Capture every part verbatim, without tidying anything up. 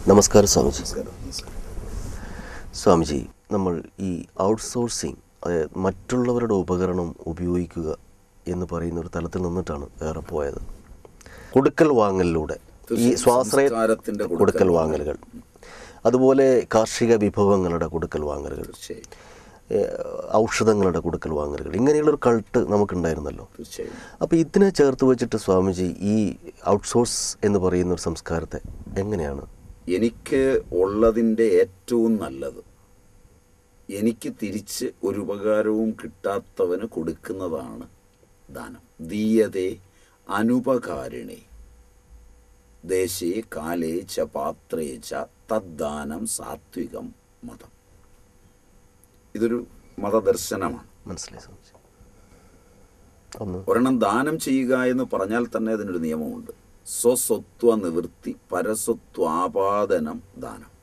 നമസ്കാരം സ്വാമിജി. സ്വാമിജി, നമ്മൾ ഈ ഔട്ട്സോഴ്സിങ്, അതായത് മറ്റുള്ളവരുടെ ഉപകരണം ഉപയോഗിക്കുക എന്ന് പറയുന്ന ഒരു തലത്തിൽ നിന്നിട്ടാണ് ഏറെ പോയത്. കൊടുക്കൽ വാങ്ങലിലൂടെ ഈ സ്വാശ്രയത്തിൻ്റെ കൊടുക്കൽ വാങ്ങലുകൾ, അതുപോലെ കാർഷിക വിഭവങ്ങളുടെ കൊടുക്കൽ വാങ്ങലുകൾ, ഔഷധങ്ങളുടെ കൊടുക്കൽ വാങ്ങലുകൾ, ഇങ്ങനെയുള്ളൊരു കൾട്ട് നമുക്കുണ്ടായിരുന്നല്ലോ. അപ്പോൾ ഇതിനെ ചേർത്ത് വെച്ചിട്ട് സ്വാമിജി ഈ ഔട്ട്സോഴ്സ് എന്ന് പറയുന്ന ഒരു സംസ്കാരത്തെ എങ്ങനെയാണ്? എനിക്ക് ഉള്ളതിൻ്റെ ഏറ്റവും നല്ലത് എനിക്ക് തിരിച്ച് ഒരു ഉപകാരവും കിട്ടാത്തവന് കൊടുക്കുന്നതാണ് ദാനം. ദീയതേ അനുപകാരിണേ ദേശേ കാലേ ച പാത്രേ ച തദ്ദാനം സാത്വികം മതം. ഇതൊരു മതദർശനമാണ്. മനസ്സിലായി സ്വാമിജി. ഒരെണ്ണം ദാനം ചെയ്യുക എന്ന് പറഞ്ഞാൽ തന്നെ അതിനൊരു നിയമമുണ്ട്. സ്വസ്വത്വ നിവൃത്തി പരസ്വത്വാപാദനം ദാനം.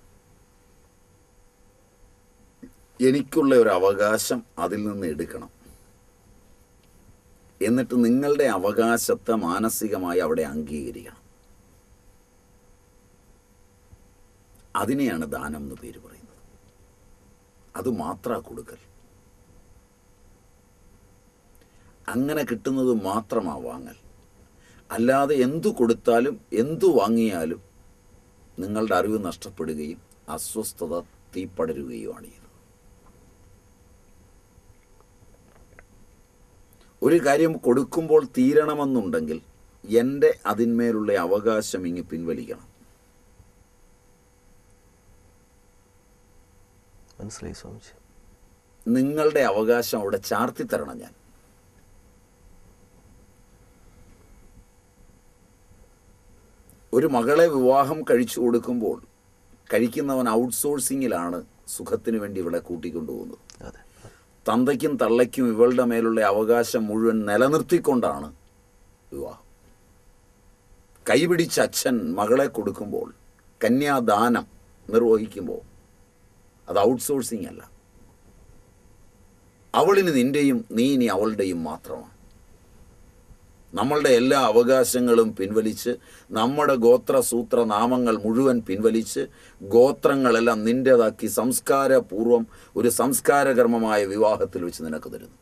എനിക്കുള്ള ഒരു അവകാശം അതിൽ നിന്ന് എടുക്കണം, എന്നിട്ട് നിങ്ങളുടെ അവകാശത്തെ മാനസികമായി അവിടെ അംഗീകരിക്കണം. അതിനെയാണ് ദാനം എന്ന് പേര് പറയുന്നത്. അത് മാത്രാ കൊടുക്കൽ. അങ്ങനെ കിട്ടുന്നത് മാത്രമാ വാങ്ങൽ. അല്ലാതെ എന്തു കൊടുത്താലും എന്തു വാങ്ങിയാലും നിങ്ങളുടെ അറിവ് നഷ്ടപ്പെടുകയും അസ്വസ്ഥത തീപ്പടരുകയുമാണ് ചെയ്യുന്നത്. ഒരു കാര്യം കൊടുക്കുമ്പോൾ തീരണമെന്നുണ്ടെങ്കിൽ എൻ്റെ അതിന്മേലുള്ള അവകാശം ഇങ്ങ് പിൻവലിക്കണം. മനസ്സിലായി സ്വാമിജി. നിങ്ങളുടെ അവകാശം അവിടെ ചാർത്തി തരണം. ഞാൻ ഒരു മകളെ വിവാഹം കഴിച്ചു കൊടുക്കുമ്പോൾ കഴിക്കുന്നവൻ ഔട്ട്സോഴ്സിങ്ങിലാണ് സുഖത്തിന് വേണ്ടി ഇവിടെ കൂട്ടിക്കൊണ്ടുപോകുന്നത്. തന്തയ്ക്കും തള്ളയ്ക്കും ഇവളുടെ മേലുള്ള അവകാശം മുഴുവൻ നിലനിർത്തിക്കൊണ്ടാണ് വിവാഹം. കൈപിടിച്ച അച്ഛൻ മകളെ കൊടുക്കുമ്പോൾ, കന്യാദാനം നിർവഹിക്കുമ്പോൾ അത് ഔട്ട്സോഴ്സിങ് അല്ല. അവളിന് നിൻ്റെയും നീ ഇനി അവളുടെയും മാത്രമാണ്. നമ്മളുടെ എല്ലാ അവകാശങ്ങളും പിൻവലിച്ച്, നമ്മുടെ ഗോത്രസൂത്ര നാമങ്ങൾ മുഴുവൻ പിൻവലിച്ച്, ഗോത്രങ്ങളെല്ലാം നിൻ്റേതാക്കി സംസ്കാരപൂർവം ഒരു സംസ്കാരകർമ്മമായ വിവാഹത്തിൽ വെച്ച് നിനക്ക് തരുന്നു.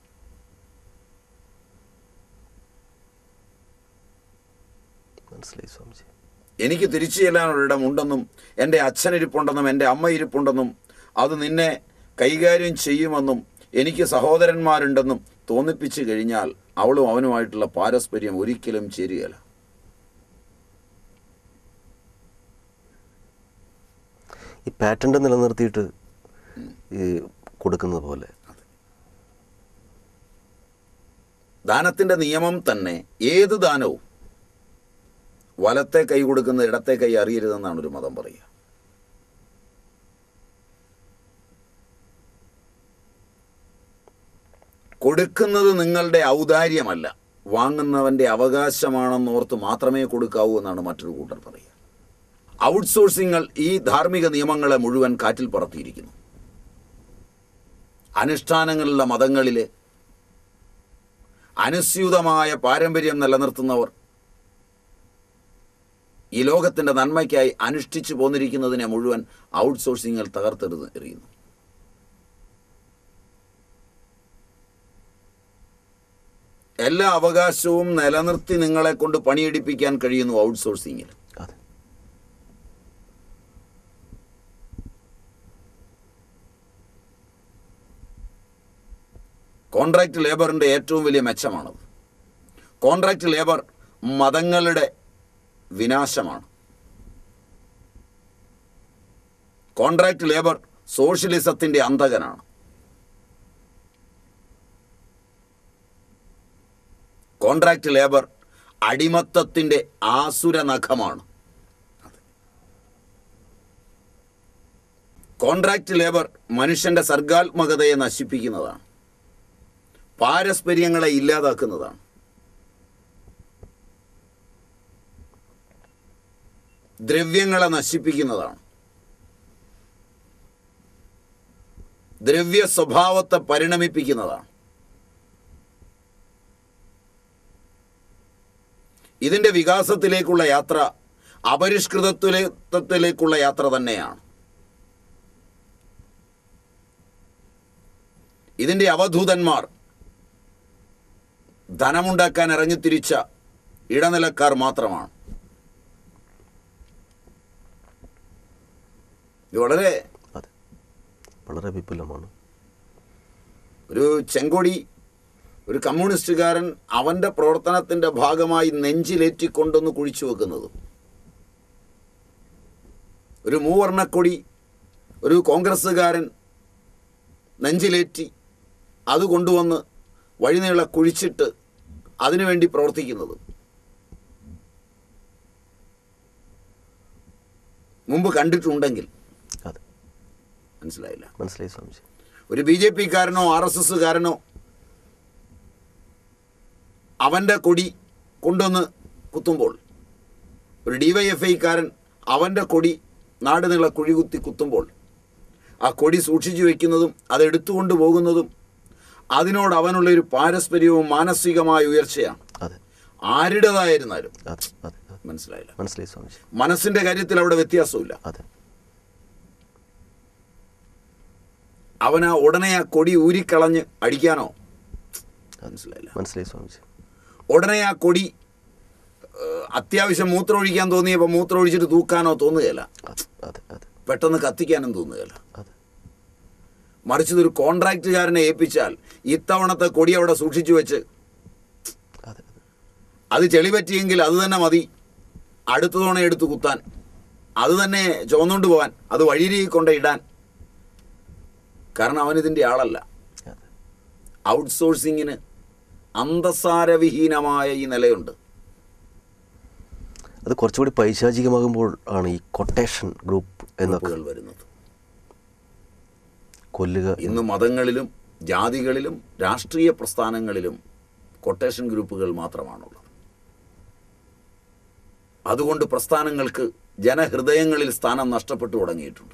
മനസ്സിലായി സ്വാമിജി. എനിക്ക് തിരിച്ചു ചെല്ലാനൊരിടമുണ്ടെന്നും എൻ്റെ അച്ഛനിരിപ്പുണ്ടെന്നും എൻ്റെ അമ്മ ഇരിപ്പുണ്ടെന്നും അത് നിന്നെ കൈകാര്യം ചെയ്യുമെന്നും എനിക്ക് സഹോദരന്മാരുണ്ടെന്നും തോന്നിപ്പിച്ചു കഴിഞ്ഞാൽ അവളും അവനുമായിട്ടുള്ള പാരസ്പര്യം ഒരിക്കലും ചേരുകയില്ല. ഈ പാറ്റന്റ് നിലനിർത്തിയിട്ട് ഈ കൊടുക്കുന്നത് പോലെ ദാനത്തിൻ്റെ നിയമം തന്നെ ഏത് ദാനവും വലത്തെ കൈ കൊടുക്കുന്ന ഇടത്തെ കൈ അറിയരുതെന്നാണ് ഒരു മതം പറയുക. കൊടുക്കുന്നത് നിങ്ങളുടെ ഔദാര്യമല്ല, വാങ്ങുന്നവൻ്റെ അവകാശമാണെന്നോർത്ത് മാത്രമേ കൊടുക്കാവൂ എന്നാണ് മറ്റൊരു കൂട്ടർ പറയുക. ഔട്ട്സോഴ്സിങ്ങൾ ഈ ധാർമ്മിക നിയമങ്ങളെ മുഴുവൻ കാറ്റിൽ പറത്തിയിരിക്കുന്നു. അനുഷ്ഠാനങ്ങളുള്ള മതങ്ങളിലെ അനുസ്യൂതമായ പാരമ്പര്യം നിലനിർത്തുന്നവർ ഈ ലോകത്തിൻ്റെ നന്മയ്ക്കായി അനുഷ്ഠിച്ചു പോന്നിരിക്കുന്നതിനെ മുഴുവൻ ഔട്ട്സോഴ്സിങ്ങൾ തകർത്തെറിഞ്ഞ് എറിയുന്നു. എല്ലാ അവകാശവും നിലനിർത്തി നിങ്ങളെ കൊണ്ട് പണിയെടുപ്പിക്കാൻ കഴിയുന്നു ഔട്ട്സോഴ്സിങ്ങിൽ. കോൺട്രാക്ട് ലേബറിൻ്റെ ഏറ്റവും വലിയ മെച്ചമാണത്. കോൺട്രാക്ട് ലേബർ മതങ്ങളുടെ വിനാശമാണ്. കോൺട്രാക്ട് ലേബർ സോഷ്യലിസത്തിൻ്റെ അന്തകനാണ്. കോൺട്രാക്ട് ലേബർ അടിമത്തത്തിൻ്റെ ആസുരനഖമാണ്. കോൺട്രാക്ട് ലേബർ മനുഷ്യൻ്റെ സർഗാത്മകതയെ നശിപ്പിക്കുന്നതാണ്, പാരസ്പര്യങ്ങളെ ഇല്ലാതാക്കുന്നതാണ്. ദ്രവ്യങ്ങളെ നശിപ്പിക്കുന്നതാണ്, ദ്രവ്യ സ്വഭാവത്തെ പരിണമിപ്പിക്കുന്നതാണ്. ഇതിൻ്റെ വികാസത്തിലേക്കുള്ള യാത്ര അപരിഷ്കൃതത്വത്തിലേക്കുള്ള യാത്ര തന്നെയാണ്. ഇതിൻ്റെ അവധൂതന്മാർ ധനമുണ്ടാക്കാൻ ഇറങ്ങിത്തിരിച്ച ഇടനിലക്കാർ മാത്രമാണ്. ഇത് വളരെ വളരെ വിപുലമാണ്. ഒരു ചെങ്കൊടി, ഒരു കമ്മ്യൂണിസ്റ്റുകാരൻ അവൻ്റെ പ്രവർത്തനത്തിൻ്റെ ഭാഗമായി നെഞ്ചിലേറ്റിക്കൊണ്ടൊന്ന് കുഴിച്ചു വെക്കുന്നത്, ഒരു മൂവർണ്ണക്കൊടി ഒരു കോൺഗ്രസ്സുകാരൻ നെഞ്ചിലേറ്റി അത് കൊണ്ടുവന്ന് വഴിനീള കുഴിച്ചിട്ട് അതിനുവേണ്ടി പ്രവർത്തിക്കുന്നത് മുമ്പ് കണ്ടിട്ടുണ്ടെങ്കിൽ മനസ്സിലായില്ല. മനസ്സിലായി സ്വാമിജി. ഒരു ബി ജെ പിക്കാരനോ ആർ എസ് എസ്സുകാരനോ അവൻ്റെ കൊടി കൊണ്ടുവന്ന് കുത്തുമ്പോൾ, ഒരു ഡി വൈ എഫ് ഐക്കാരൻ അവൻ്റെ കൊടി നാടുനീള കുഴികുത്തി കുത്തുമ്പോൾ ആ കൊടി സൂക്ഷിച്ചു വയ്ക്കുന്നതും അതെടുത്തുകൊണ്ട് പോകുന്നതും അതിനോട് അവനുള്ളൊരു പാരസ്പര്യവും മാനസികമായ ഉയർച്ചയാണ്. ആരുടേതായിരുന്നാലും. മനസ്സിലായില്ല. മനസ്സിലായി സ്വാമിജി. മനസ്സിൻ്റെ കാര്യത്തിൽ അവിടെ വ്യത്യാസമില്ല. അവനാ ഉടനെ ആ കൊടി ഊരിക്കളഞ്ഞ് അടിക്കാനോ, മനസ്സിലായില്ല. മനസ്സിലായി സ്വാമിജി. ഉടനെ ആ കൊടി അത്യാവശ്യം മൂത്രം ഒഴിക്കാൻ തോന്നിയപ്പോൾ മൂത്രം ഒഴിച്ചിട്ട് തൂക്കാനോ തോന്നുകയില്ല, പെട്ടെന്ന് കത്തിക്കാനും തോന്നുകയില്ല. മറിച്ച് ഇതൊരു കോൺട്രാക്റ്റുകാരനെ ഏൽപ്പിച്ചാൽ ഇത്തവണത്തെ കൊടി അവിടെ സൂക്ഷിച്ചു വെച്ച് അത് ചെളി പറ്റിയെങ്കിൽ അത് തന്നെ മതി അടുത്ത തവണ എടുത്ത് കുത്താൻ, അത് തന്നെ ചുവന്നുകൊണ്ട് പോകാൻ, അത് വഴിയിൽ കൊണ്ട് ഇടാൻ. കാരണം അവനിതിൻ്റെ ആളല്ല. ഔട്ട്സോഴ്സിങ്ങിന് അന്തസാരവിഹീനമായ ഈ നിലയുണ്ട്. അത് കുറച്ചുകൂടി പൈശാചികമാകുമ്പോൾ ആണ് ഈ കൊട്ടേഷൻ ഗ്രൂപ്പ് എന്നൊക്കെ വരുന്നത്. കൊല്ലുക. ഇന്ന് മതങ്ങളിലും ജാതികളിലും രാഷ്ട്രീയ പ്രസ്ഥാനങ്ങളിലും കൊട്ടേഷൻ ഗ്രൂപ്പുകൾ മാത്രമാണുള്ളത്. അതുകൊണ്ട് പ്രസ്ഥാനങ്ങൾക്ക് ജനഹൃദയങ്ങളിൽ സ്ഥാനം നഷ്ടപ്പെട്ടു തുടങ്ങിയിട്ടുണ്ട്.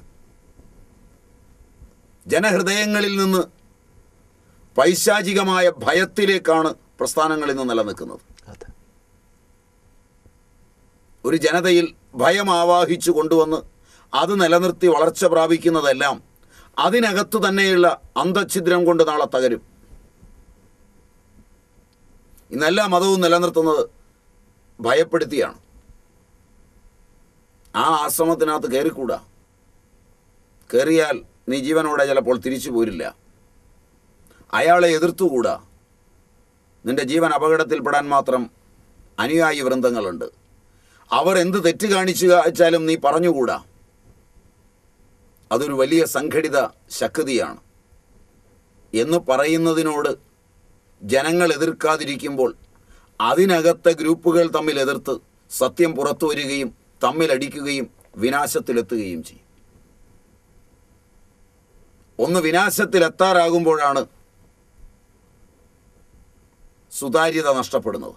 ജനഹൃദയങ്ങളിൽ നിന്ന് പൈശാചികമായ ഭയത്തിലേക്കാണ് പ്രസ്ഥാനങ്ങൾ ഇന്ന് നിലനിൽക്കുന്നത്. ഒരു ജനതയിൽ ഭയം ആവാഹിച്ചു കൊണ്ടുവന്ന് അത് നിലനിർത്തി വളർച്ച പ്രാപിക്കുന്നതെല്ലാം അതിനകത്ത് തന്നെയുള്ള അന്തഛിദ്രം കൊണ്ട് നാളെ തകരും. ഇന്നെല്ലാ മതവും നിലനിർത്തുന്നത് ഭയപ്പെടുത്തിയാണ്. ആ ആശ്രമത്തിനകത്ത് കയറിക്കൂടാ, കയറിയാൽ നീ ജീവനോടെ ചിലപ്പോൾ തിരിച്ചു പോരില്ല. അയാളെ എതിർത്തുകൂടാ, നിന്റെ ജീവൻ അപകടത്തിൽപ്പെടാൻ മാത്രം അനുയായി വൃന്ദങ്ങളുണ്ട്. അവർ എന്ത് തെറ്റ് കാണിച്ചു വെച്ചാലും നീ പറഞ്ഞുകൂടാ. അതൊരു വലിയ സംഘടിത ശക്തിയാണ് എന്ന് പറയുന്നതിനോട് ജനങ്ങൾ എതിർക്കാതിരിക്കുമ്പോൾ അതിനകത്തെ ഗ്രൂപ്പുകൾ തമ്മിൽ എതിർത്ത് സത്യം പുറത്തു വരികയും തമ്മിലടിക്കുകയും വിനാശത്തിലെത്തുകയും ചെയ്യും. ഒന്ന് വിനാശത്തിലെത്താറാകുമ്പോഴാണ് സുതാര്യത നഷ്ടപ്പെടുന്നത്.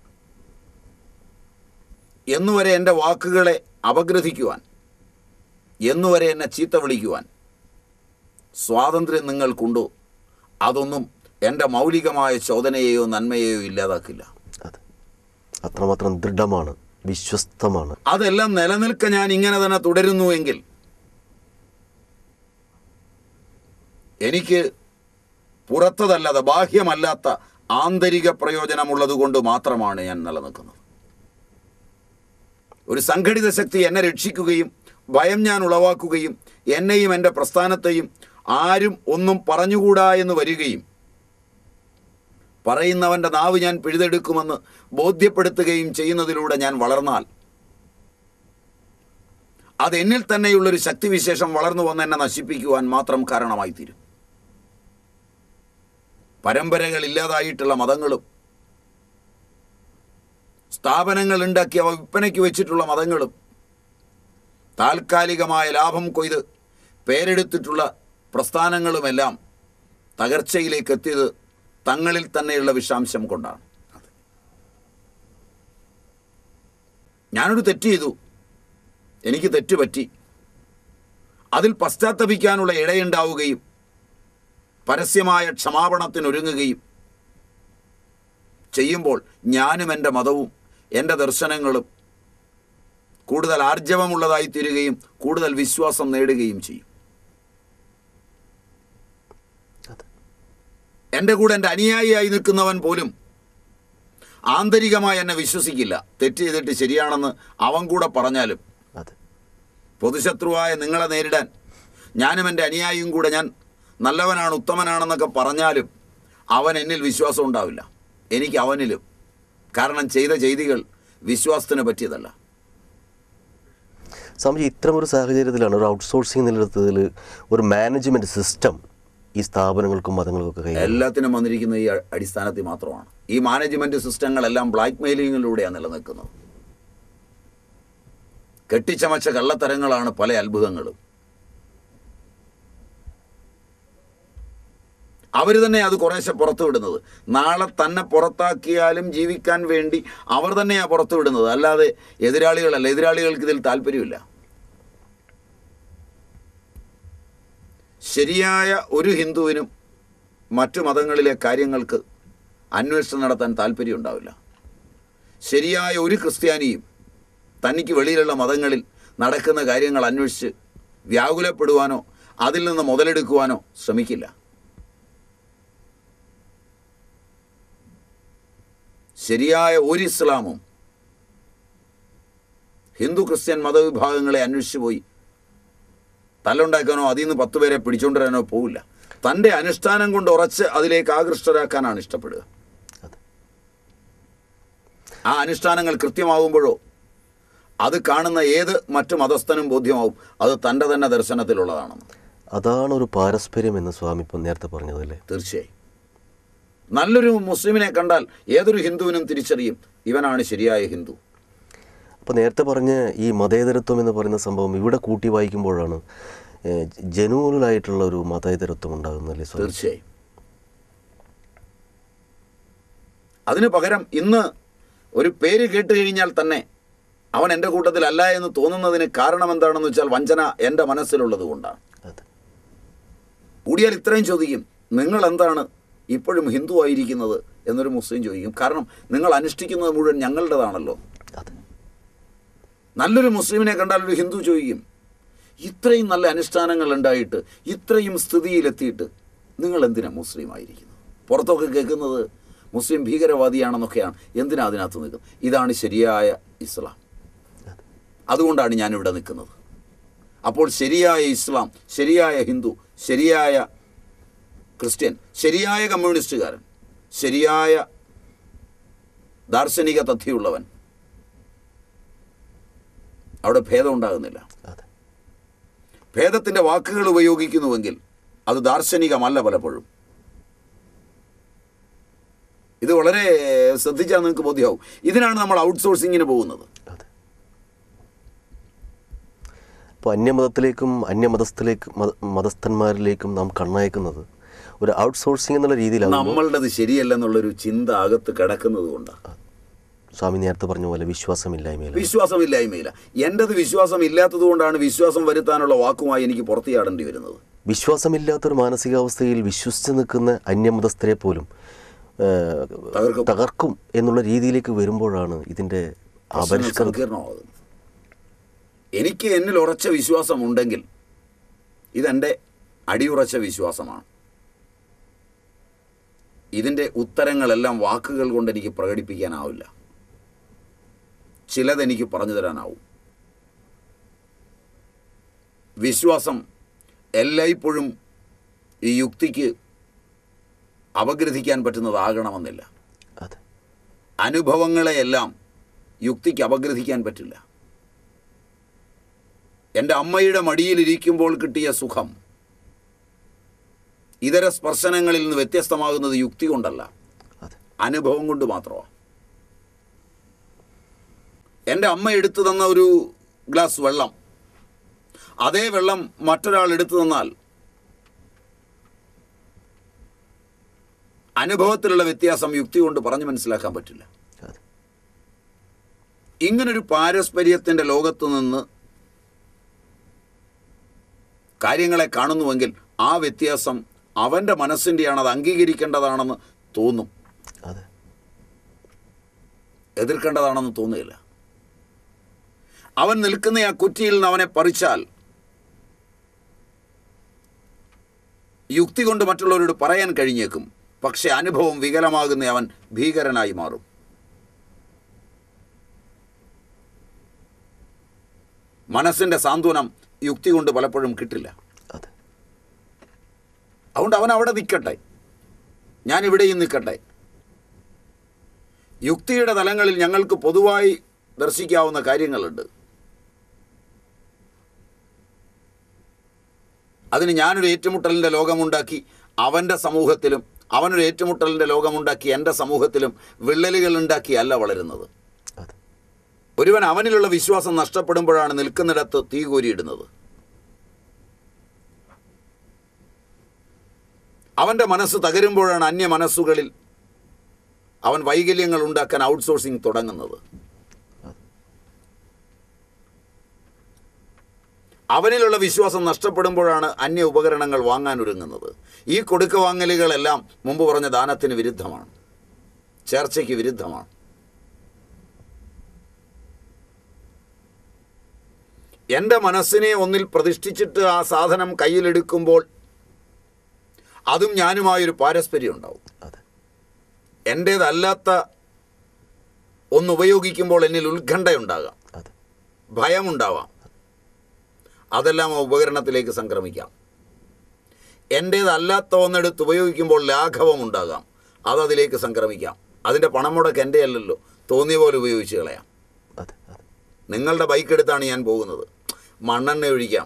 എന്നുവരെ എൻ്റെ വാക്കുകളെ അപഗ്രഥിക്കുവാൻ, എന്നുവരെ എന്നെ ചീത്ത വിളിക്കുവാൻ സ്വാതന്ത്ര്യം നിങ്ങൾക്കുണ്ടോ, അതൊന്നും എൻ്റെ മൗലികമായ ചോദനയെയോ നന്മയെയോ ഇല്ലാതാക്കില്ല. അത്രമാത്രം ദൃഢമാണ്, വിശ്വസ്തമാണ്. അതെല്ലാം നിലനിൽക്ക ഞാൻ ഇങ്ങനെ തന്നെ തുടരുന്നുവെങ്കിൽ എനിക്ക് പുറത്തതല്ലാതെ ബാഹ്യമല്ലാത്ത ആന്തരിക പ്രയോജനമുള്ളത് കൊണ്ട് മാത്രമാണ് ഞാൻ നിലനിൽക്കുന്നത്. ഒരു സംഘടിത ശക്തി എന്നെ രക്ഷിക്കുകയും ഭയം ഞാൻ ഉളവാക്കുകയും എന്നെയും എൻ്റെ പ്രസ്ഥാനത്തെയും ആരും ഒന്നും പറഞ്ഞുകൂടാ എന്ന് വരികയും പറയുന്നവൻ്റെ നാവ് ഞാൻ പിഴുതെടുക്കുമെന്ന് ബോധ്യപ്പെടുത്തുകയും ചെയ്യുന്നതിലൂടെ ഞാൻ വളർന്നാൽ അതെന്നിൽ തന്നെയുള്ളൊരു ശക്തിവിശേഷം വളർന്നു വന്ന് എന്നെ നശിപ്പിക്കുവാൻ മാത്രം കാരണമായി തീരും. പരമ്പരകൾ ഇല്ലാതായിട്ടുള്ള മതങ്ങളും സ്ഥാപനങ്ങൾ ഉണ്ടാക്കി അവ വിൽപ്പനയ്ക്ക് വെച്ചിട്ടുള്ള മതങ്ങളും താൽക്കാലികമായ ലാഭം കൊയ്ത് പേരെടുത്തിട്ടുള്ള പ്രസ്ഥാനങ്ങളുമെല്ലാം തകർച്ചയിലേക്ക് എത്തിയത് തങ്ങളിൽ തന്നെയുള്ള വിഷാംശം കൊണ്ടാണ്. ഞാനൊരു തെറ്റ് ചെയ്തു, എനിക്ക് തെറ്റ് പറ്റി, അതിൽ പശ്ചാത്തപിക്കാനുള്ള ഇടയുണ്ടാവുകയും പരസ്യമായ ക്ഷമാപണത്തിനൊരുങ്ങുകയും ചെയ്യുമ്പോൾ ഞാനും എൻ്റെ മതവും എൻ്റെ ദർശനങ്ങളും കൂടുതൽ ആർജവമുള്ളതായി തീരുകയും കൂടുതൽ വിശ്വാസം നേടുകയും ചെയ്യും. എൻ്റെ കൂടെ എൻ്റെ അനുയായിയായി നിൽക്കുന്നവൻ പോലും ആന്തരികമായി എന്നെ വിശ്വസിക്കില്ല. തെറ്റ് ചെയ്തിട്ട് ശരിയാണെന്ന് അവൻ കൂടെ പറഞ്ഞാലും. പൊതുശത്രുവായ നിങ്ങളെ നേരിടാൻ ഞാനും എൻ്റെ അനുയായിയും കൂടെ ഞാൻ നല്ലവനാണ് ഉത്തമനാണെന്നൊക്കെ പറഞ്ഞാലും അവൻ എന്നിൽ വിശ്വാസം ഉണ്ടാവില്ല, എനിക്ക് അവനിലും. കാരണം ചെയ്ത ചെയ്തികൾ വിശ്വാസത്തിന് പറ്റിയതല്ല. സ്വാമിജി, ഇത്തരമൊരു സാഹചര്യത്തിലാണ് ഒരു ഔട്ട്സോഴ്സിങ് നിലനിർത്തതിൽ ഒരു മാനേജ്മെൻറ്റ് സിസ്റ്റം ഈ സ്ഥാപനങ്ങൾക്കും മതങ്ങൾക്കൊക്കെ എല്ലാത്തിനും വന്നിരിക്കുന്ന ഈ അടിസ്ഥാനത്തിൽ മാത്രമാണ്. ഈ മാനേജ്മെൻറ്റ് സിസ്റ്റങ്ങളെല്ലാം ബ്ലാക്ക് മെയിലിങ്ങിലൂടെയാണ് നിലനിൽക്കുന്നത്. കെട്ടിച്ചമച്ച കള്ളത്തരങ്ങളാണ് പല അത്ഭുതങ്ങളും. അവർ തന്നെ അത് കുറേശ്ശെ പുറത്തു വിടുന്നത്. നാളെ തന്നെ പുറത്താക്കിയാലും ജീവിക്കാൻ വേണ്ടി അവർ തന്നെയാണ് പുറത്തു വിടുന്നത്, അല്ലാതെ എതിരാളികളല്ല. എതിരാളികൾക്ക് ഇതിൽ താല്പര്യമില്ല. ശരിയായ ഒരു ഹിന്ദുവിനും മറ്റു മതങ്ങളിലെ കാര്യങ്ങൾക്ക് അന്വേഷണം നടത്താൻ താല്പര്യം ഉണ്ടാവില്ല. ശരിയായ ഒരു ക്രിസ്ത്യാനിയും തനിക്ക് വെളിയിലുള്ള മതങ്ങളിൽ നടക്കുന്ന കാര്യങ്ങൾ അന്വേഷിച്ച് വ്യാകുലപ്പെടുവാനോ അതിൽ നിന്ന് മുതലെടുക്കുവാനോ ശ്രമിക്കില്ല. ശരിയായ ഒരു ഇസ്ലാമും ഹിന്ദു ക്രിസ്ത്യൻ മതവിഭാഗങ്ങളെ അന്വേഷിച്ച് പോയി തല്ലുണ്ടാക്കാനോ അതിൽ നിന്ന് പത്ത് പേരെ പിടിച്ചുകൊണ്ടുവരാനോ പോവില്ല. തൻ്റെ അനുഷ്ഠാനം കൊണ്ട് ഉറച്ച് അതിലേക്ക് ആകൃഷ്ടരാക്കാനാണ് ഇഷ്ടപ്പെടുക. ആ അനുഷ്ഠാനങ്ങൾ കൃത്യമാകുമ്പോഴോ അത് കാണുന്ന ഏത് മറ്റു മതസ്ഥനും ബോധ്യമാവും അത് തൻ്റെ തന്നെ ദർശനത്തിലുള്ളതാണെന്ന്. അതാണ് ഒരു പാരസ്പര്യം എന്ന് സ്വാമി ഇപ്പം നേരത്തെ പറഞ്ഞതല്ലേ? തീർച്ചയായും. നല്ലൊരു മുസ്ലിമിനെ കണ്ടാൽ ഏതൊരു ഹിന്ദുവിനും തിരിച്ചറിയും ഇവനാണ് ശരിയായ ഹിന്ദു. അപ്പോൾ നേരത്തെ പറഞ്ഞ ഈ മതേതരത്വം എന്ന് പറയുന്ന സംഭവം ഇവിടെ കൂട്ടി വായിക്കുമ്പോഴാണ് ജനുവലായിട്ടുള്ള ഒരു മതേതരത്വം ഉണ്ടാകുന്നല്ലേ? തീർച്ചയായും. അതിന് പകരം ഇന്ന് ഒരു പേര് കേട്ട് കഴിഞ്ഞാൽ തന്നെ അവൻ എൻ്റെ കൂട്ടത്തിലല്ല എന്ന് തോന്നുന്നതിന് കാരണം എന്താണെന്ന് വെച്ചാൽ വഞ്ചന എൻ്റെ മനസ്സിലുള്ളത് കൊണ്ടാണ്. കൂടിയാൽ ഇത്രയും ചോദിക്കും, നിങ്ങൾ എന്താണ് ഇപ്പോഴും ഹിന്ദു ആയിരിക്കുന്നത് എന്നൊരു മുസ്ലിം ചോദിക്കും. കാരണം നിങ്ങൾ അനുഷ്ഠിക്കുന്നത് മുഴുവൻ ഞങ്ങളുടേതാണല്ലോ. നല്ലൊരു മുസ്ലിമിനെ കണ്ടാൽ ഒരു ഹിന്ദു ചോദിക്കും, ഇത്രയും നല്ല അനുഷ്ഠാനങ്ങൾ ഉണ്ടായിട്ട് ഇത്രയും സ്ഥിതിയിലെത്തിയിട്ട് നിങ്ങൾ എന്തിനാ മുസ്ലിം ആയിരിക്കുന്നത്? പുറത്തൊക്കെ കേൾക്കുന്നത് മുസ്ലിം ഭീകരവാദിയാണെന്നൊക്കെയാണ്. എന്തിനാ അതിനകത്ത് നിൽക്കുന്നത്? ഇതാണ് ശരിയായ ഇസ്ലാം. അതുകൊണ്ടാണ് ഞാനിവിടെ നിൽക്കുന്നത്. അപ്പോൾ ശരിയായ ഇസ്ലാം, ശരിയായ ഹിന്ദു, ശരിയായ ക്രിസ്ത്യൻ, ശരിയായ കമ്മ്യൂണിസ്റ്റുകാരൻ, ശരിയായ ദാർശനിക തഥ്യമുള്ളവൻ, അവിടെ ഭേദം ഉണ്ടാകുന്നില്ല. ഭേദത്തിൻ്റെ വാക്കുകൾ ഉപയോഗിക്കുന്നുവെങ്കിൽ അത് ദാർശനികമല്ല പലപ്പോഴും. ഇത് വളരെ ശ്രദ്ധിച്ചാൽ നിങ്ങൾക്ക് ബോധ്യമാവും. ഇതിനാണ് നമ്മൾ ഔട്ട്സോഴ്സിങ്ങിന് പോകുന്നത്. അപ്പോൾ അന്യമതത്തിലേക്കും അന്യമതസ്ഥിലേക്കും മതസ്ഥന്മാരിലേക്കും നാം കണ്ണയക്കുന്നത് ഒരു ഔട്ട്സോഴ്സിങ് എന്നുള്ള രീതിയിലാണ്. നമ്മളുടേത് ശരിയല്ലെന്നുള്ളൊരു ചിന്ത അകത്ത് കിടക്കുന്നത് കൊണ്ടാണ്. സ്വാമി നേരത്തെ പറഞ്ഞ പോലെ വിശ്വാസമില്ലായ്മയില്ല വിശ്വാസമില്ലായ്മയില്ല എൻ്റെത് വിശ്വാസം ഇല്ലാത്തത് കൊണ്ടാണ് വിശ്വാസം വരുത്താനുള്ള വാക്കുമായി എനിക്ക് പുറത്തു ചാടേണ്ടി വരുന്നത്. വിശ്വാസമില്ലാത്തൊരു മാനസികാവസ്ഥയിൽ വിശ്വസിച്ച് നിൽക്കുന്ന അന്യമതസ്ഥരെ പോലും തകർക്കും എന്നുള്ള രീതിയിലേക്ക് വരുമ്പോഴാണ് ഇതിൻ്റെ സങ്കീർണമാകുന്നത്. എനിക്ക് എന്നിൽ ഉറച്ച വിശ്വാസമുണ്ടെങ്കിൽ ഇതെൻ്റെ അടിയുറച്ച വിശ്വാസമാണ്. ഇതിൻ്റെ ഉത്തരങ്ങളെല്ലാം വാക്കുകൾ കൊണ്ട് എനിക്ക് പ്രകടിപ്പിക്കാനാവില്ല. ചിലതെനിക്ക് പറഞ്ഞു തരാനാവും. വിശ്വാസം എല്ലായ്പ്പോഴും ഈ യുക്തിക്ക് അപഗ്രഥിക്കാൻ പറ്റുന്നതാകണമെന്നില്ല. അനുഭവങ്ങളെയെല്ലാം യുക്തിക്ക് അപഗ്രഥിക്കാൻ പറ്റില്ല. എൻ്റെ അമ്മയുടെ മടിയിലിരിക്കുമ്പോൾ കിട്ടിയ സുഖം ഇതര സ്പർശനങ്ങളിൽ നിന്ന് വ്യത്യസ്തമാകുന്നത് യുക്തി കൊണ്ടല്ല, അനുഭവം കൊണ്ട് മാത്രമാണ്. എൻ്റെ അമ്മ എടുത്തു തന്ന ഒരു ഗ്ലാസ് വെള്ളം, അതേ വെള്ളം മറ്റൊരാൾ എടുത്തു തന്നാൽ അനുഭവത്തിലുള്ള വ്യത്യാസം യുക്തി കൊണ്ട് പറഞ്ഞു മനസ്സിലാക്കാൻ പറ്റില്ല. ഇങ്ങനൊരു പാരസ്പര്യത്തിൻ്റെ ലോകത്തു നിന്ന് കാര്യങ്ങളെ കാണുന്നുവെങ്കിൽ ആ വ്യത്യാസം അവൻ്റെ മനസ്സിൻ്റെയാണ്, അത് അംഗീകരിക്കേണ്ടതാണെന്ന് തോന്നും, എതിർക്കേണ്ടതാണെന്ന് തോന്നുകയില്ല. അവൻ നിൽക്കുന്ന ആ കുറ്റിയിൽ നിന്ന് അവനെ പറിച്ചാൽ യുക്തി കൊണ്ട് മറ്റുള്ളവരോട് പറയാൻ കഴിഞ്ഞേക്കും, പക്ഷെ അനുഭവം വികലമാകുന്ന അവൻ ഭീകരനായി മാറും. മനസ്സിൻ്റെ സാന്ത്വനം യുക്തി കൊണ്ട് പലപ്പോഴും കിട്ടില്ല. അതുകൊണ്ട് അവൻ അവിടെ നിൽക്കട്ടെ, ഞാൻ ഇവിടെയും നിൽക്കട്ടെ. യുക്തിയുടെ തലങ്ങളിൽ ഞങ്ങൾക്ക് പൊതുവായി ദർശിക്കാവുന്ന കാര്യങ്ങളുണ്ട്. അതിന് ഞാനൊരു ഏറ്റുമുട്ടലിൻ്റെ ലോകമുണ്ടാക്കി അവൻ്റെ സമൂഹത്തിലും അവനൊരു ഏറ്റുമുട്ടലിൻ്റെ ലോകമുണ്ടാക്കി എൻ്റെ സമൂഹത്തിലും വിള്ളലുകൾ ഉണ്ടാക്കിയല്ല വളരുന്നത്. ഒരുവൻ അവനിലുള്ള വിശ്വാസം നഷ്ടപ്പെടുമ്പോഴാണ് നിൽക്കുന്നിടത്ത് തീ കോരിയിടുന്നത്. അവൻ്റെ മനസ്സ് തകരുമ്പോഴാണ് അന്യ മനസ്സുകളിൽ അവൻ വൈകല്യങ്ങൾ ഉണ്ടാക്കാൻ ഔട്ട്സോഴ്സിങ് തുടങ്ങുന്നത്. അവനിലുള്ള വിശ്വാസം നഷ്ടപ്പെടുമ്പോഴാണ് അന്യ ഉപകരണങ്ങൾ വാങ്ങാനൊരുങ്ങുന്നത്. ഈ കൊടുക്ക വാങ്ങലുകളെല്ലാം മുമ്പ് പറഞ്ഞ ദാനത്തിന് വിരുദ്ധമാണ്, ചേർച്ചയ്ക്ക് വിരുദ്ധമാണ്. എൻ്റെ മനസ്സിനെ ഒന്നിൽ പ്രതിഷ്ഠിച്ചിട്ട് ആ സാധനം കയ്യിലെടുക്കുമ്പോൾ അതും ഞാനുമായൊരു പാരസ്പര്യം ഉണ്ടാവും. എൻ്റേതല്ലാത്ത ഒന്ന് ഉപയോഗിക്കുമ്പോൾ എന്നിൽ ഉത്കണ്ഠയുണ്ടാകാം, ഭയമുണ്ടാവാം. അതെല്ലാം ആ ഉപകരണത്തിലേക്ക് സംക്രമിക്കാം. എൻ്റേതല്ലാത്ത ഒന്നെടുത്ത് ഉപയോഗിക്കുമ്പോൾ ലാഘവമുണ്ടാകാം, അതതിലേക്ക് സംക്രമിക്കാം. അതിൻ്റെ പണം മുടക്ക് എൻ്റെ അല്ലല്ലോ, തോന്നിയ പോലെ ഉപയോഗിച്ച് കളയാം. നിങ്ങളുടെ ബൈക്ക് എടുത്താണ് ഞാൻ പോകുന്നത്, മണ്ണെണ്ണ ഒഴിക്കാം,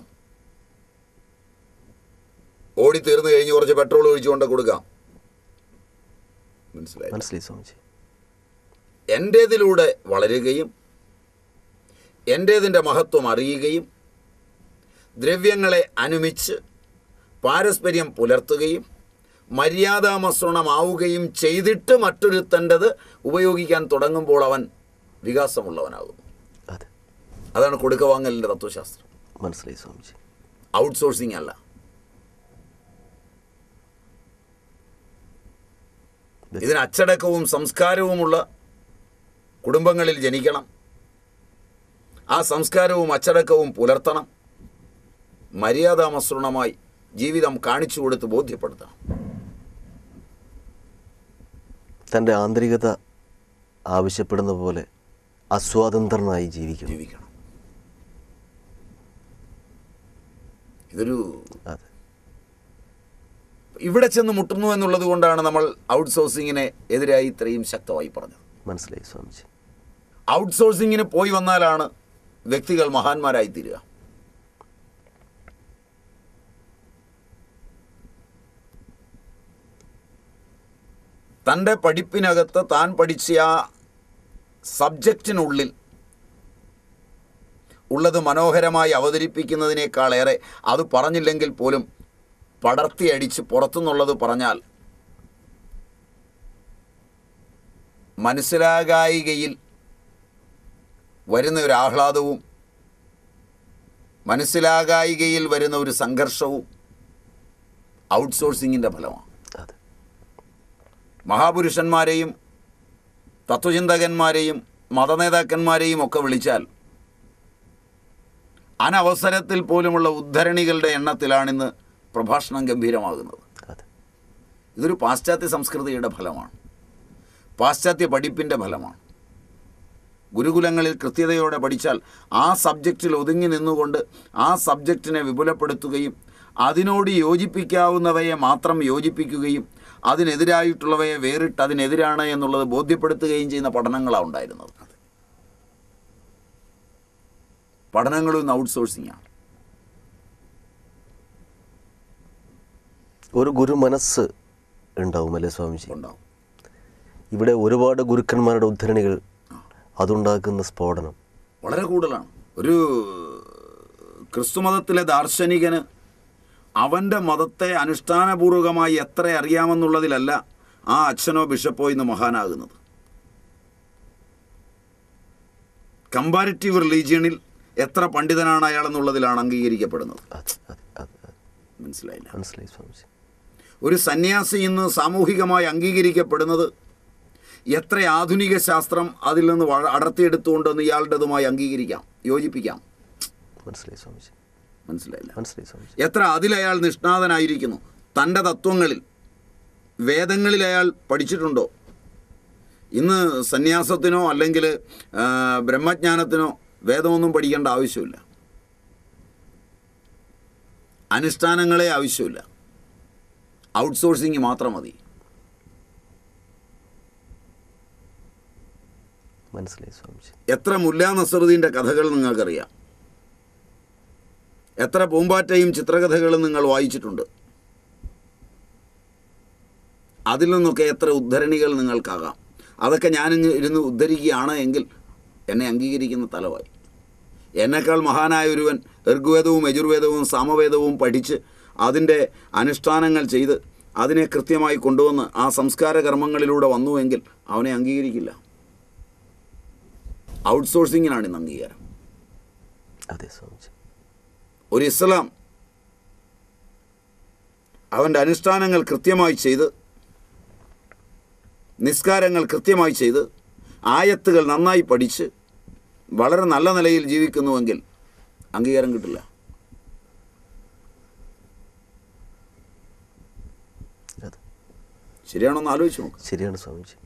ഓടി തീർന്നു കഴിഞ്ഞ് കുറച്ച് പെട്രോൾ ഒഴിച്ചുകൊണ്ട് കൊടുക്കാം. മനസ്സിലായി മനസ്സിലായി സ്വാമിജി. എൻ്റേതിലൂടെ വളരുകയും എൻ്റേതിൻ്റെ മഹത്വം അറിയുകയും ദ്രവ്യങ്ങളെ അനുമിച്ച് പാരസ്പര്യം പുലർത്തുകയും മര്യാദാമസൃണമാവുകയും ചെയ്തിട്ട് മറ്റൊരുത്തൻ്റെത് ഉപയോഗിക്കാൻ തുടങ്ങുമ്പോൾ അവൻ വികാസമുള്ളവനാകുന്നു. അതാണ് കൊടുക്കവാങ്ങലിൻ്റെ തത്വശാസ്ത്രം. മനസ്സിലായി സ്വാമിജി. ഔട്ട്സോഴ്സിങ് അല്ല. ഇതിന് അച്ചടക്കവും സംസ്കാരവുമുള്ള കുടുംബങ്ങളിൽ ജനിക്കണം. ആ സംസ്കാരവും അച്ചടക്കവും പുലർത്തണം. മര്യാദാമസൃണമായി ജീവിതം കാണിച്ചു കൊടുത്ത് ബോധ്യപ്പെടുത്തണം. തൻ്റെ ആന്തരികത ആവശ്യപ്പെടുന്ന പോലെ അസ്വാതന്ത്രനായി ജീവിക്കണം ജീവിക്കണം ഇതൊരു ഇവിടെ ചെന്ന് മുട്ടുന്നു എന്നുള്ളത് കൊണ്ടാണ് നമ്മൾ ഔട്ട്സോഴ്സിങ്ങിനെ എതിരായി ഇത്രയും ശക്തമായി പറഞ്ഞത്. മനസ്സിലായി സ്വാമിജി. ഔട്ട്സോഴ്സിങ്ങിന് പോയി വന്നാലാണ് വ്യക്തികൾ മഹാന്മാരായി തീരുക. തൻ്റെ പഠിപ്പിനകത്ത് താൻ പഠിച്ച ആ സബ്ജക്റ്റിനുള്ളിൽ ഉള്ളത് മനോഹരമായി അവതരിപ്പിക്കുന്നതിനേക്കാളേറെ അത് പറഞ്ഞില്ലെങ്കിൽ പോലും പടർത്തിയടിച്ച് പുറത്തുനിന്നുള്ളത് പറഞ്ഞാൽ മനസ്സിലാകായികയിൽ വരുന്ന ഒരു ആഹ്ലാദവും മനസ്സിലാകായികയിൽ വരുന്ന ഒരു സംഘർഷവും ഔട്ട്സോഴ്സിങ്ങിൻ്റെ ഫലമാണ്. മഹാപുരുഷന്മാരെയും തത്വചിന്തകന്മാരെയും മതനേതാക്കന്മാരെയും ഒക്കെ വിളിച്ചാൽ അനവസരത്തിൽ പോലുമുള്ള ഉദ്ധരണികളുടെ എണ്ണത്തിലാണിന്ന് പ്രഭാഷണം ഗംഭീരമാകുന്നത്. ഇതൊരു പാശ്ചാത്യ സംസ്കൃതിയുടെ ഫലമാണ്, പാശ്ചാത്യ പഠിപ്പിൻ്റെ ഫലമാണ്. ഗുരുകുലങ്ങളിൽ കൃത്യതയോടെ പഠിച്ചാൽ ആ സബ്ജക്റ്റിൽ ഒതുങ്ങി നിന്നുകൊണ്ട് ആ സബ്ജക്റ്റിനെ വിപുലപ്പെടുത്തുകയും അതിനോട് യോജിപ്പിക്കാവുന്നവയെ മാത്രം യോജിപ്പിക്കുകയും അതിനെതിരായിട്ടുള്ളവയെ വേറിട്ട് അതിനെതിരാണ് എന്നുള്ളത് ബോധ്യപ്പെടുത്തുകയും ചെയ്യുന്ന പഠനങ്ങളാണ് ഉണ്ടായിരുന്നത്. പഠനങ്ങളും ഔട്ട്സോഴ്സിങ്ങാണ്. ഒരു ഗുരു മനസ്സ് ഉണ്ടാവുമല്ലേ സ്വാമിജി? ഉണ്ടാവും. ഇവിടെ ഒരുപാട് ഗുരുക്കന്മാരുടെ ഉദ്ധരണികൾ, അതുണ്ടാക്കുന്ന സ്ഫോടനം വളരെ കൂടുതലാണ്. ഒരു ക്രിസ്തുമതത്തിലെ ദാർശനികന് അവൻ്റെ മതത്തെ അനുഷ്ഠാനപൂർവകമായി എത്ര അറിയാമെന്നുള്ളതിലല്ല ആ അച്ഛനോ ബിഷപ്പോ ഇന്ന് മഹാനാകുന്നത്. കമ്പാരിറ്റീവ് റിലീജിയണിൽ എത്ര പണ്ഡിതനാണ് അയാളെന്നുള്ളതിലാണ് അംഗീകരിക്കപ്പെടുന്നത്. മനസ്സിലായില്ല? മനസ്സിലായി സ്വാമിജി. ഒരു സന്യാസി ഇന്ന് സാമൂഹികമായി അംഗീകരിക്കപ്പെടുന്നത് എത്ര ആധുനിക ശാസ്ത്രം അതിൽ നിന്ന് വ- അടർത്തിയെടുത്തുകൊണ്ടെന്ന് ഇയാളുടേതുമായി അംഗീകരിക്കാം, യോജിപ്പിക്കാം? മനസ്സിലായി സ്വാമിജി, മനസ്സിലായില്ല. മനസ്സിലായി സ്വാമിജി. എത്ര അതിലയാൾ നിഷ്ണാതനായിരിക്കുന്നു. തൻ്റെ തത്വങ്ങളിൽ, വേദങ്ങളിൽ അയാൾ പഠിച്ചിട്ടുണ്ടോ? ഇന്ന് സന്യാസത്തിനോ അല്ലെങ്കിൽ ആ, ബ്രഹ്മജ്ഞാനത്തിനോ വേദമൊന്നും പഠിക്കേണ്ട ആവശ്യമില്ല. അനുഷ്ഠാനങ്ങളെ ആവശ്യമില്ല. ഔട്ട്സോഴ്സിങ് മാത്രം മതി. മനസ്സിലായി സ്വാമിജി. എത്ര മുല്ലാ നസറുദ്ദീൻ്റെ കഥകൾ നിങ്ങൾക്കറിയാം? എത്ര പൂമ്പാറ്റയും ചിത്രകഥകളും നിങ്ങൾ വായിച്ചിട്ടുണ്ട്? അതിൽ നിന്നൊക്കെ എത്ര ഉദ്ധരണികൾ നിങ്ങൾക്കാകാം. അതൊക്കെ ഞാനിങ്ങ് ഇരുന്ന് ഉദ്ധരിക്കുകയാണ് എങ്കിൽ എന്നെ അംഗീകരിക്കുന്ന തലവായി. എന്നെക്കാൾ മഹാനായ ഒരുവൻ ഋഗ്വേദവും യജുർവേദവും സാമവേദവും പഠിച്ച് അതിൻ്റെ അനുഷ്ഠാനങ്ങൾ ചെയ്ത് അതിനെ കൃത്യമായി കൊണ്ടുവന്ന് ആ സംസ്കാര കർമ്മങ്ങളിലൂടെ വന്നുവെങ്കിൽ അവനെ അംഗീകരിക്കില്ല. ഔട്ട്സോഴ്സിങ്ങിനാണ് ഇന്ന് അംഗീകാരം. അതെ സ്വാമിജി. ഒരു ഇസ്ലാം അവൻ്റെ അനുഷ്ഠാനങ്ങൾ കൃത്യമായി ചെയ്ത്, നിസ്കാരങ്ങൾ കൃത്യമായി ചെയ്ത്, ആയത്തുകൾ നന്നായി പഠിച്ച് വളരെ നല്ല നിലയിൽ ജീവിക്കുന്നുവെങ്കിൽ അംഗീകാരം കിട്ടില്ല. അതെ, ശരിയാണോന്ന് ആലോചിച്ച് നോക്ക്. ശരിയാണ് സ്വാമിജി.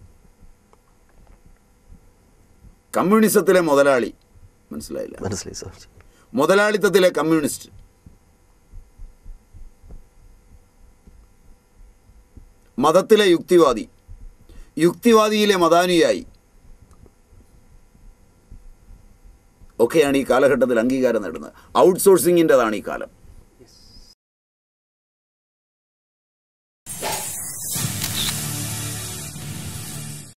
കമ്മ്യൂണിസത്തിലെ മുതലാളി, മനസ്സിലായില്ല? മനസ്സിലായി സ്വാമിജി. മുതലാളിത്തത്തിലെ കമ്മ്യൂണിസ്റ്റ്, മതത്തിലെ യുക്തിവാദി, യുക്തിവാദിയിലെ മതാനുയായി ഒക്കെയാണ് ഈ കാലഘട്ടത്തിൽ അംഗീകാരം നേടുന്നത്. ഔട്ട്സോഴ്സിങ്ങിൻ്റെതാണ് ഈ കാലം.